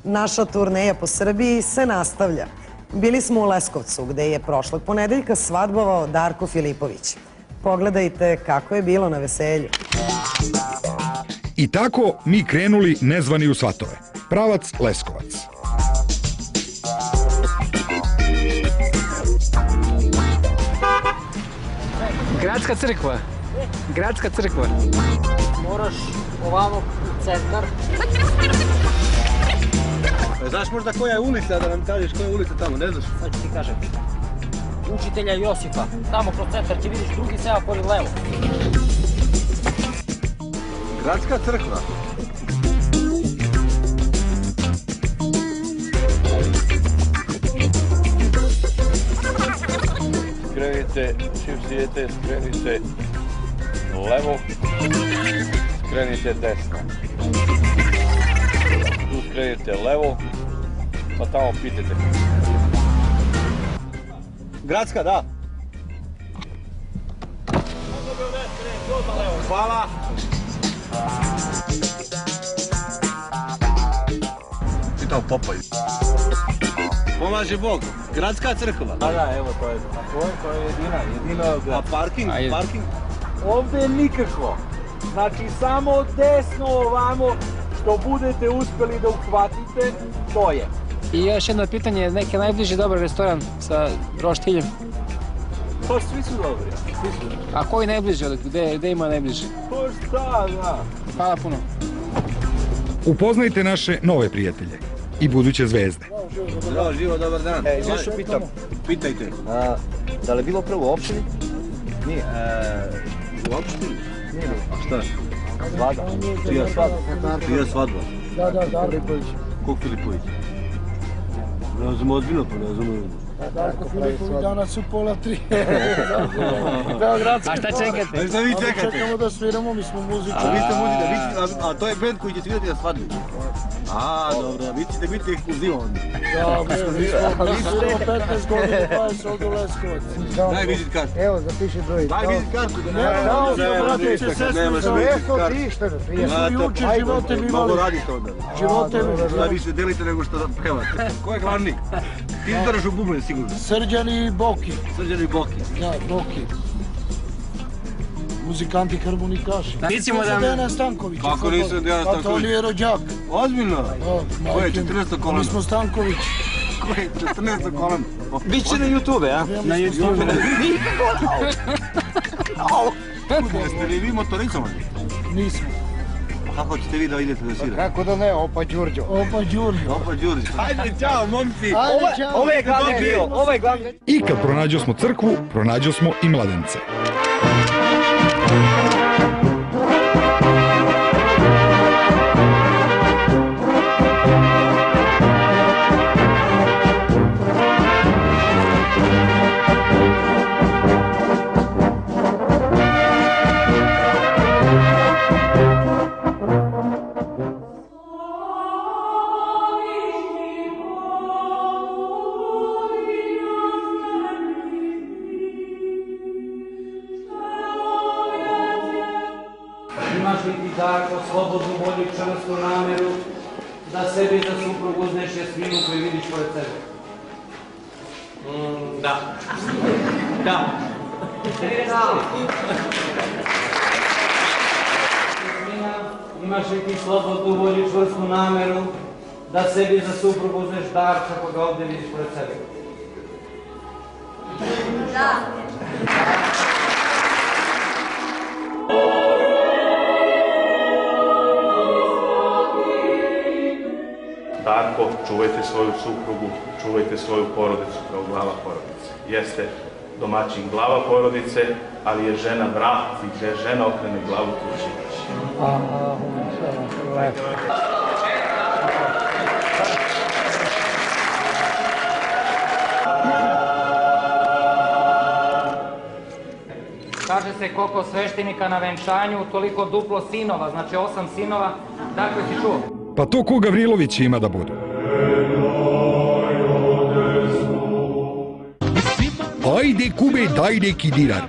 Naša turneja po Srbiji se nastavlja. Bili smo u Leskovcu, gde je prošlog ponedeljka svadbovao Darko Filipović. Pogledajte kako je bilo na veselju. I tako mi krenuli nezvani u svatove. Pravac Leskovac. Gradska crkva. Gradska crkva. Moraš ovamo u centar. Znaš možda koja je ulica, da nam kažeš koja je ulica tamo, ne znaš? Sad ću ti kažem. Učitelja Josipa. Tamo kroz centar će vidiš drugi semafor levo. Gradska crkva. Skrenite, čim idete, skrenite levo, skrenite desno. Tu skrenite levo, pa tamo pitajte. Gradska, da. Hvala. I tamo popaju. Pomaže Bog. Gradska crkva. Da, evo to je. To je jedina. A parking? Parking? Ovde nikako. Znači samo desno ovamo što budete uspeli da uhvatite, to je. I još jedno pitanje, neki najbliži dobar restoran sa roštiljem? Pa svi su dobri, svi su. A koji najbliži, gde ima najbliži? Pa šta, da. Hvala puno. Upoznajte naše nove prijatelje i buduće zvezde. Zdravo, živo, dobar dan. Nešto pitam. Pitajte. Da li je bilo prvo u opštini? Nije. U opštini? Nije. A šta? Svada. Čija svadba? Čija svadba? Da, Filipović. Ko Filipović? Ne znam ozbiljno, pa ne znam. Darko Filipović danas u 2:30. Beogradski. A šta čekate? Šta vi čekate? Čekamo da sviramo, mi smo muzičari. A vi ste muzika, a to je band koji će svirati na svadbi? A, dobro, vi ćete biti ekskluziva onda. Da, mi sviramo 15 godina, pa je se ovdje u Leskovac. Daj vizit kartu. Evo, zapiši broj. Daj vizit kartu. Juče živote mi imali. Mnogo radite onda. Živote mi. Da više delite nego što pevate. Ko je glavni? Ti udaraš u bubne sigurno. Srđan i Boki. Srđan i Boki. Da, Boki. Muzikanti harmonikaši. Mislimo da... Dejana Stanković. Kako nisam Dejana Stanković? Pa to on je rođak. Ozbiljno? Ko je 14. kolano? Mi smo Stanković. Ko je 14. kolano? Biće na YouTube, a? Na YouTube. Jeste li vi motorizovani? Nismo. Kako ćete vi da idete da svirate? Kako da ne, Opa Đurđo. Opa Đurđo. Opa Đurđo. Ajde, čao, momci. Ajde, čao. Ovo je glavni dio, ovo je glavni. I kad pronađo smo crkvu, pronađo smo i mladence. Imaš li ti tako slobodnu volju i čvrstu nameru da sebi za suprug uzmeš Jasminu koju vidiš pored sebe? Da. Da. Jasmina, imaš li ti slobodnu volju i čvrstu nameru da sebi za suprug uzmeš Darka koga ovdje vidiš pored sebe? Da. Darko, čuvajte svoju suprugu, čuvajte svoju porodicu kao glava porodice. Jeste domaćin glava porodice, ali je žena vrat i gde žena okrene glavu tu će ići. Kaže se koliko sveštenika na venčanju, toliko duplo sinova, znači 8 sinova. Dakle, si čuo? Pa to ko Gavrilović ima da budu. Ajde kube, dajde kidirar.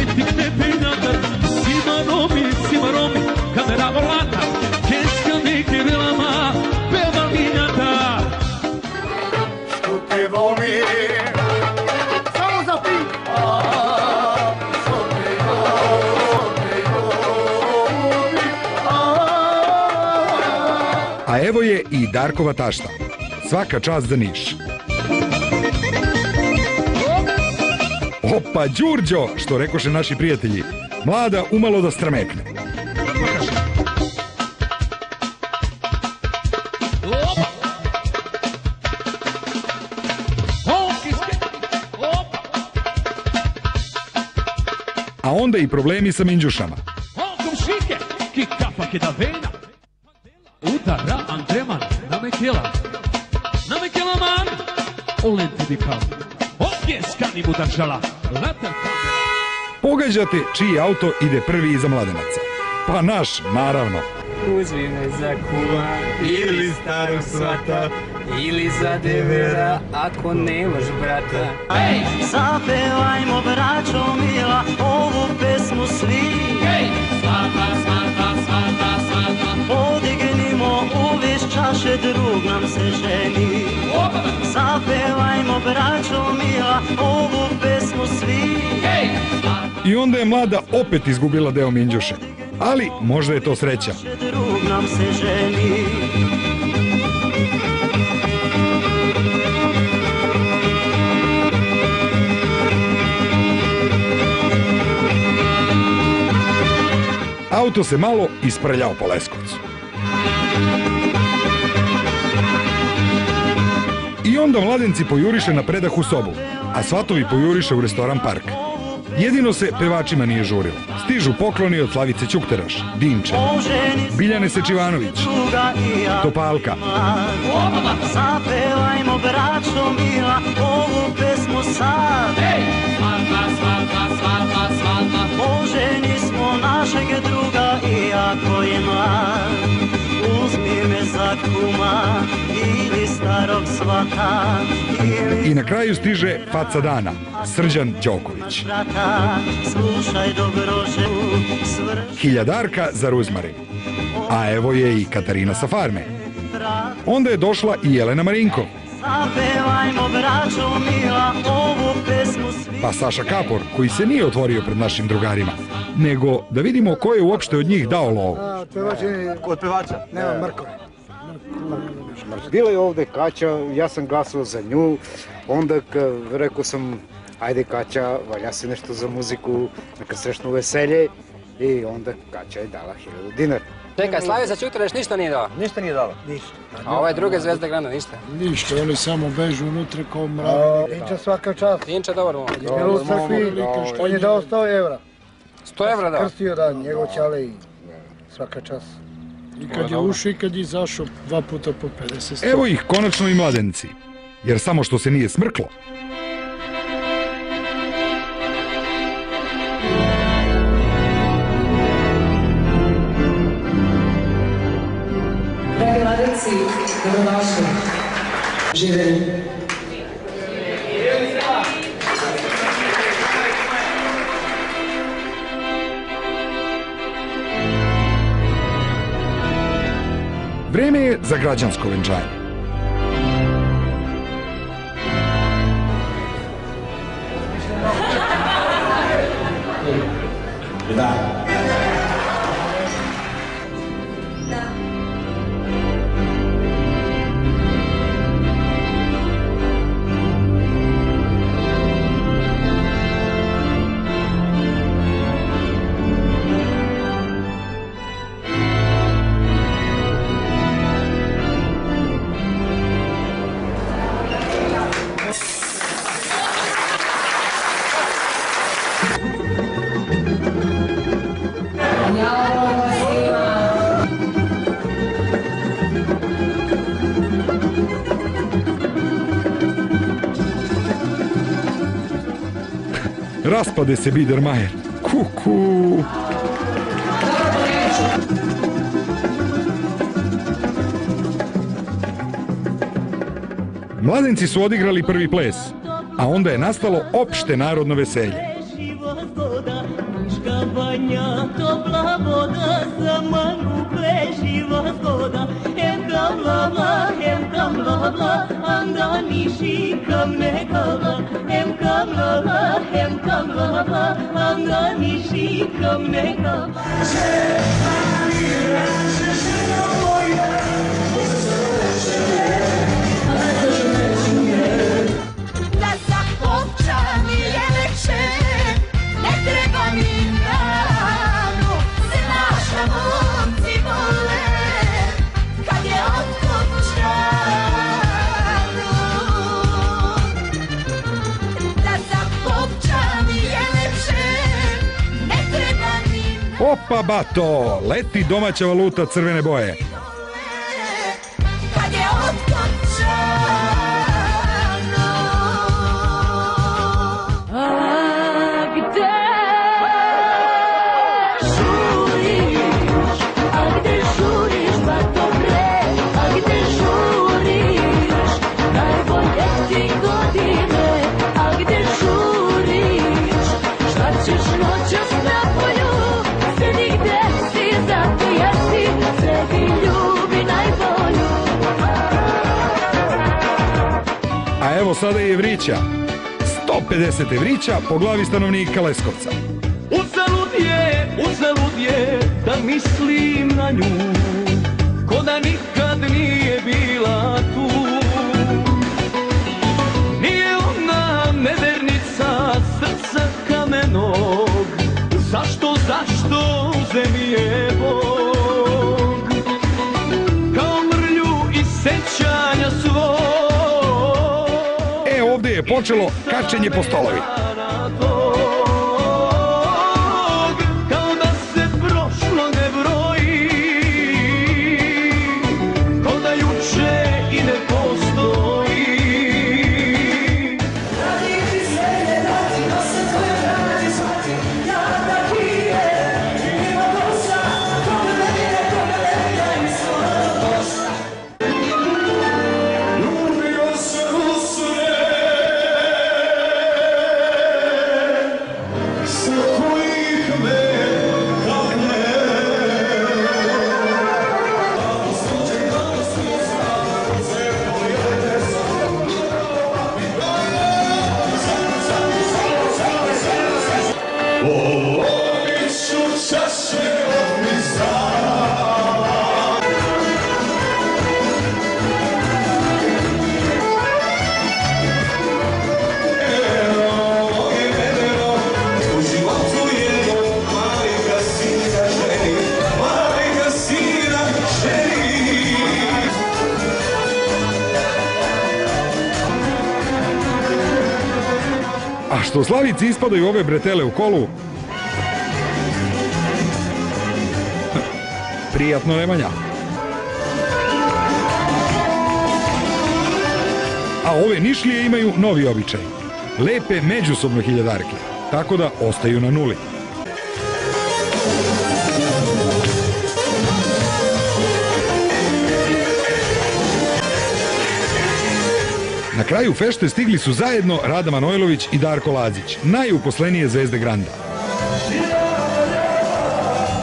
Sima Romi, kamera volata, A evo je i Darkova tašta. Svaka čast za Niš. Opa, Đurđo, što rekoše naši prijatelji. Mlada umalo da stramekne. A onda i problemi sa minđušama. Udara Andreman na Mekela man olenti di kao ovdje skani mu držala Pogađate čiji auto ide prvi iza mladenaca. Pa naš, naravno. Uzmi me za kuma ili starog svata ili za devera ako nemaš brata. Hej! Zapevajmo braćo mila ovu pesmu svi. Hej! Svata, svata, svata, svata. Podignimo uviš čaše, drug nam se ženi. Zapevajmo braćo mila ovu pesmu svi. Hej! I onda je mlada opet izgubila deo minđuše. Ali možda je to sreća. Drug nam se ženi. Auto se malo isprljao po Leskovcu. I onda mladenci pojuriše na predahu sobu, a svatovi pojuriše u restoran Park. Jedino se pevačima nije žurilo. Stižu pokloni od Slavice Ćukteraš, Dinče, Biljane Sečivanović, Topalka. Zapevajmo braćo mila ovu pesmu sad. Svata, svata, svata, svata. Oženi smo našeg druga iako je mlad. Uzmi me za kuma ili starog svata. I na kraju stiže faca dana, Srđan Đoković. Slušaj dobro ženu svrš. Hiljadarka za Ruzmarin. A evo je i Katarina sa farme. Onda je došla i Jelena Marinkov. Zapevajmo braćo mila ovu pesmu svi. Pa Saša Kapor, koji se nije otvorio pred našim drugarima. Nego da vidimo ko je uopšte od njih dao lovu. Od pevača? Nema Mrkove. Bila je ovde Kaća, ja sam glasao za nju, onda rekao sam, ajde Kaća, valja se nešto za muziku, neka srećno veselje, i onda Kaća je dala 1000 dinara. Čekaj, Slavica Ćukteraš ništa nije dala? Ništa nije dala. Ništa. A ove druge zvezde grana ništa? Ništa, oni samo bežu unutra kao mravi. Dinča svaka čast. Dinča dobar momak. Bilo u crkvi, on je dao 100 evra. 100 evra dao? Krstio da, njegov ćale i svaka čast. I kad je ušao i kad je izašao 2 puta po 50. Evo ih konačno i mladenci. Jer samo što se nije smrklo. Dragi mladenci, dobrodošli. Živeli. Vreme je za građansko venčanje. Raspade se Biedermajer. Kuku. Mladenci su odigrali prvi ples, a onda je nastalo opšte narodno veselje. Opa bato, leti domaća valuta crvene boje. A evo sada i evrića. 150 evrića po glavi stanovnika Leskovca. Uzalud je da mislim na nju, ko da nikad nije bila tu. Nije ona nevernica srca kamenog, zašto uzemi je Bog? Kao mrlju iz sećanja svog. Ovdje je počelo kačenje po stolovi. Kao da se prošlo ne broji, kao da juče i ne postoji. A što Slavici ispadaju ove bretele u kolu, prijatno Nemanja. A ove Nišlije imaju novi običaj. Lepe međusobno hiljadarke, tako da ostaju na nuli. Na kraju fešte stigli su zajedno Rada Manojlović i Darko Lazić, najuposlenije zvezde Granda.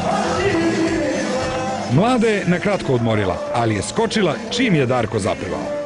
Mlada je na kratko odmorila, ali je skočila čim je Darko zapevao.